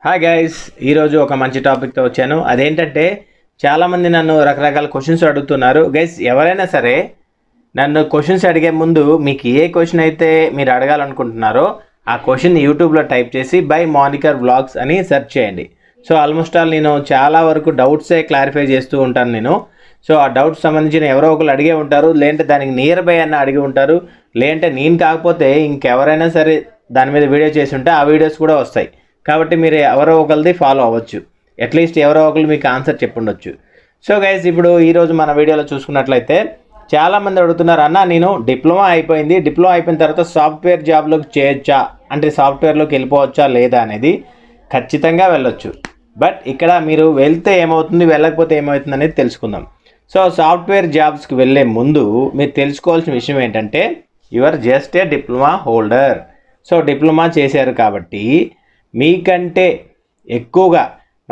Hi guys, ఈరోజు ఒక మంచి టాపిక్తో వచ్చాను. అదేంటంటే చాలామంది నన్ను రకరకాల క్వశ్చన్స్ అడుగుతున్నారు. గైస్, ఎవరైనా సరే నన్ను క్వశ్చన్స్ అడిగే ముందు మీకు ఏ క్వశ్చన్ అయితే మీరు అడగాలనుకుంటున్నారో ఆ క్వశ్చన్ యూట్యూబ్లో టైప్ చేసి బై మోనికర్ వ్లాగ్స్ అని సెర్చ్ చేయండి. సో ఆల్మోస్ట్ ఆల్ నేను చాలా వరకు డౌట్సే క్లారిఫై చేస్తూ ఉంటాను నేను. సో ఆ డౌట్స్ సంబంధించిన ఎవరో ఒకరు అడిగే ఉంటారు, లేదంటే దానికి నియర్ బై అన్న అడిగి ఉంటారు, లేదంటే నేను కాకపోతే ఇంకెవరైనా సరే దాని మీద వీడియో చేసి ఉంటే ఆ వీడియోస్ కూడా వస్తాయి. కాబట్టి మీరు ఎవరో ఒకరిది ఫాలో అవ్వచ్చు, అట్లీస్ట్ ఎవరో ఒకరు మీకు ఆన్సర్ చెప్పుండొచ్చు. సో గైస్, ఇప్పుడు ఈరోజు మన వీడియోలో చూసుకున్నట్లయితే చాలామంది అడుగుతున్నారు, అన్న నేను డిప్లొమా అయిపోయింది, డిప్లొమా అయిపోయిన తర్వాత సాఫ్ట్వేర్ జాబ్లోకి చేయొచ్చా, అంటే సాఫ్ట్వేర్లోకి వెళ్ళిపోవచ్చా లేదా అనేది. ఖచ్చితంగా వెళ్ళొచ్చు, బట్ ఇక్కడ మీరు వెళ్తే ఏమవుతుంది, వెళ్ళకపోతే ఏమవుతుంది అనేది తెలుసుకుందాం. సో సాఫ్ట్వేర్ జాబ్స్కి వెళ్ళే ముందు మీరు తెలుసుకోవాల్సిన విషయం ఏంటంటే your just a diploma holder. So diploma చేశారు కాబట్టి మీకంటే ఎక్కువగా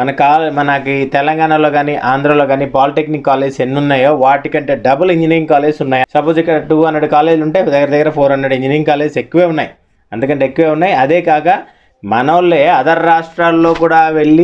మనకి తెలంగాణలో కానీ ఆంధ్రలో కానీ పాలిటెక్నిక్ కాలేజ్ ఎన్ని ఉన్నాయో వాటికంటే డబుల్ ఇంజనీరింగ్ కాలేజ్ ఉన్నాయి. సపోజ్ ఇక్కడ 200 కాలేజీలు ఉంటే దగ్గర 400 ఇంజనీరింగ్ కాలేజ్ ఎక్కువే ఉన్నాయి, అంతకంటే ఎక్కువే ఉన్నాయి. అదే కాక మనోళ్ళే అదర్ రాష్ట్రాల్లో కూడా వెళ్ళి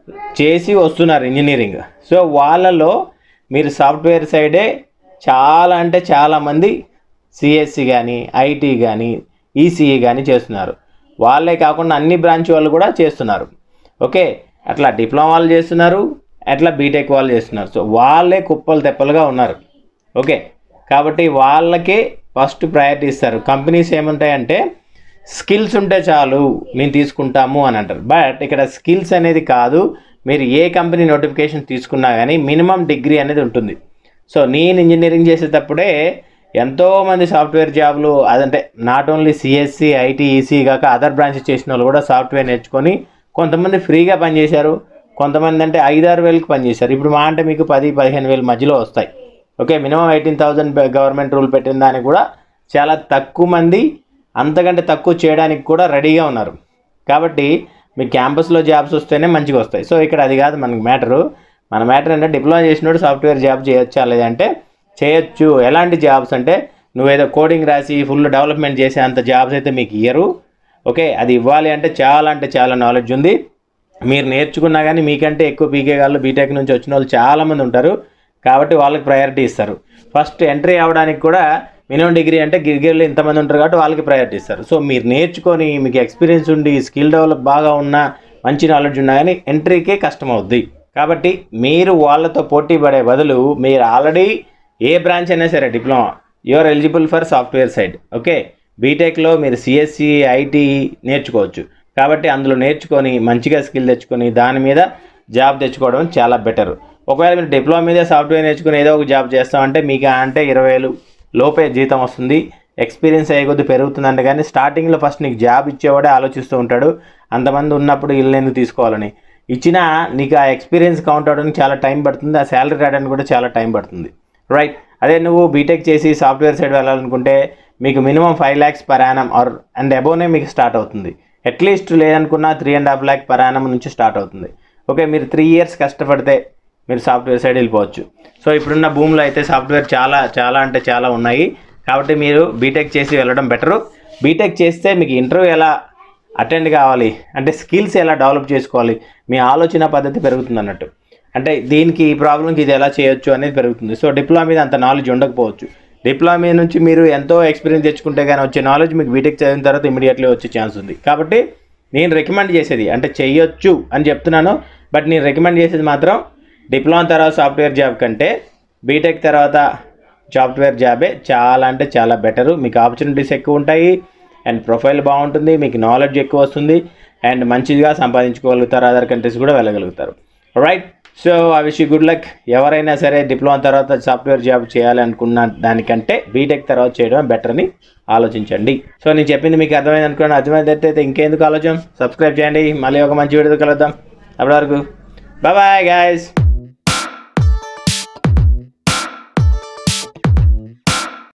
చేసి వస్తున్నారు ఇంజనీరింగ్. సో వాళ్ళలో మీరు సాఫ్ట్వేర్ సైడే చాలా అంటే చాలామంది సిఎస్సి కానీ ఐటీ కానీ ఈసీఈ కానీ చేస్తున్నారు. వాళ్ళే కాకుండా అన్ని బ్రాంచ్ వాళ్ళు కూడా చేస్తున్నారు. ఓకే, అట్లా డిప్లొమా వాళ్ళు చేస్తున్నారు, అట్లా బీటెక్ వాళ్ళు చేస్తున్నారు. సో వాళ్ళే కుప్పలు తెప్పలుగా ఉన్నారు. ఓకే, కాబట్టి వాళ్ళకే ఫస్ట్ ప్రయారిటీ ఇస్తారు. కంపెనీస్ ఏముంటాయంటే స్కిల్స్ ఉంటే చాలు మేము తీసుకుంటాము అని అంటారు. బట్ ఇక్కడ స్కిల్స్ అనేది కాదు, మీరు ఏ కంపెనీ నోటిఫికేషన్ తీసుకున్నా కానీ మినిమం డిగ్రీ అనేది ఉంటుంది. సో నేను ఇంజనీరింగ్ చేసేటప్పుడే ఎంతోమంది సాఫ్ట్వేర్ జాబ్లు, అదంటే not only CSE IT EC కాక అదర్ బ్రాంచెస్ చేసిన వాళ్ళు కూడా సాఫ్ట్వేర్ నేర్చుకొని కొంతమంది ఫ్రీగా పనిచేశారు, కొంతమంది అంటే 5-6 వేలకు పనిచేశారు. ఇప్పుడు మా అంటే మీకు 10-15 వేల మధ్యలో వస్తాయి. ఓకే, మినిమం 18,000 గవర్నమెంట్ రూల్ పెట్టిన దానికి కూడా చాలా తక్కువ మంది అంతకంటే తక్కువ చేయడానికి కూడా రెడీగా ఉన్నారు. కాబట్టి మీ క్యాంపస్లో జాబ్స్ వస్తేనే మంచిగా వస్తాయి. సో ఇక్కడ అది కాదు మనకి మ్యాటరు. మన మ్యాటర్ అంటే డిప్లొమా చేసినప్పుడు సాఫ్ట్వేర్ జాబ్ చేయొచ్చా లేదంటే చేయొచ్చు. ఎలాంటి జాబ్స్ అంటే నువ్వేదో కోడింగ్ రాసి ఫుల్ డెవలప్మెంట్ చేసే అంత జాబ్స్ అయితే మీకు ఇయ్యరు. ఓకే, అది ఇవ్వాలి అంటే చాలా నాలెడ్జ్ ఉంది. మీరు నేర్చుకున్నా కానీ మీకంటే ఎక్కువ పీకే వాళ్ళు బీటెక్ నుంచి వచ్చిన వాళ్ళు చాలామంది ఉంటారు. కాబట్టి వాళ్ళకి ప్రయారిటీ ఇస్తారు. ఫస్ట్ ఎంట్రీ అవ్వడానికి కూడా మినిమం డిగ్రీ అంటే గిరిగిరిలో ఇంతమంది ఉంటారు కాబట్టి వాళ్ళకి ప్రయారిటీ ఇస్తారు. సో మీరు నేర్చుకొని మీకు ఎక్స్పీరియన్స్ ఉండి స్కిల్ డెవలప్ బాగా ఉన్నా మంచి నాలెడ్జ్ ఉన్నా కానీ ఎంట్రీకే కష్టం అవుద్ది. కాబట్టి మీరు వాళ్ళతో పోటీ పడే బదులు మీరు ఆల్రెడీ ఏ బ్రాంచ్ అయినా సరే diploma you're eligible for software side. Okay, బీటెక్లో మీరు సిఎస్సి ఐటీ నేర్చుకోవచ్చు. కాబట్టి అందులో నేర్చుకొని మంచిగా స్కిల్ తెచ్చుకొని దాని మీద జాబ్ తెచ్చుకోవడం చాలా బెటర్. ఒకవేళ మీరు డిప్లొమా మీద సాఫ్ట్వేర్ నేర్చుకుని ఏదో ఒక జాబ్ చేస్తామంటే మీకు అంటే 20,000 లోపే జీతం వస్తుంది. ఎక్స్పీరియన్స్ అయ్యే కొద్ది పెరుగుతుందంటే కానీ స్టార్టింగ్లో ఫస్ట్ నీకు జాబ్ ఇచ్చేవాడే ఆలోచిస్తూ ఉంటాడు, అంతమంది ఉన్నప్పుడు ఇల్లు ఎందుకు తీసుకోవాలని. ఇచ్చినా నీకు ఆ ఎక్స్పీరియన్స్ కౌంట్ అవడానికి చాలా టైం పడుతుంది, ఆ శాలరీ రావడానికి కూడా చాలా టైం పడుతుంది. రైట్, అదే నువ్వు బీటెక్ చేసి సాఫ్ట్వేర్ సైడ్ వెళ్ళాలనుకుంటే మీకు minimum 5 lakhs per annum and above మీకు స్టార్ట్ అవుతుంది. అట్లీస్ట్ లేదనుకున్నా 3.5 lakh per annum నుంచి స్టార్ట్ అవుతుంది. ఓకే, మీరు 3 years కష్టపడితే మీరు సాఫ్ట్వేర్ సైడ్ వెళ్ళిపోవచ్చు. సో ఇప్పుడున్న భూమిలో అయితే సాఫ్ట్వేర్ చాలా అంటే చాలా ఉన్నాయి. కాబట్టి మీరు బీటెక్ చేసి వెళ్ళడం బెటరు. బీటెక్ చేస్తే మీకు ఇంటర్వ్యూ ఎలా అటెండ్ కావాలి అంటే స్కిల్స్ ఎలా డెవలప్ చేసుకోవాలి, మీ ఆలోచన పద్ధతి పెరుగుతుంది అన్నట్టు. అంటే దీనికి ఈ ప్రాబ్లంకి ఇది ఎలా చేయొచ్చు అనేది పెరుగుతుంది. సో డిప్లొమా మీద అంత నాలెడ్జ్ ఉండకపోవచ్చు. డిప్లొమా మీద నుంచి మీరు ఎంతో ఎక్స్పీరియన్స్ తెచ్చుకుంటే కానీ వచ్చే నాలెడ్జ్ మీకు బీటెక్ చదివిన తర్వాత ఇమీడియట్లీ వచ్చే ఛాన్స్ ఉంది. కాబట్టి నేను రికమెండ్ చేసేది అంటే చెయ్యొచ్చు అని చెప్తున్నాను, బట్ నేను రికమెండ్ చేసేది మాత్రం డిప్లొమా తర్వాత సాఫ్ట్వేర్ జాబ్ కంటే బీటెక్ తర్వాత సాఫ్ట్వేర్ జాబే చాలా అంటే చాలా బెటరు. మీకు ఆపర్చునిటీస్ ఎక్కువ ఉంటాయి అండ్ ప్రొఫైల్ బాగుంటుంది, మీకు నాలెడ్జ్ ఎక్కువ వస్తుంది అండ్ మంచిగా సంపాదించుకోగలుగుతారు, అదర్ కంట్రీస్ కూడా వెళ్ళగలుగుతారు. Right, so I wish you good luck. ఎవరైనా సరే డిప్లొమా తర్వాత సాఫ్ట్వేర్ జాబ్ చేయాలనుకున్న దానికంటే బీటెక్ తర్వాత చేయడం బెటర్ అని ఆలోచించండి. సో నేను చెప్పింది మీకు అర్థమైంది అనుకోండి. అర్థమైతే ఇంకెందుకు ఆలోచన, సబ్స్క్రైబ్ చేయండి. మళ్ళీ ఒక మంచి వీడియోతో కలుద్దాం. అప్పటి వరకు బాయ్ గైస్.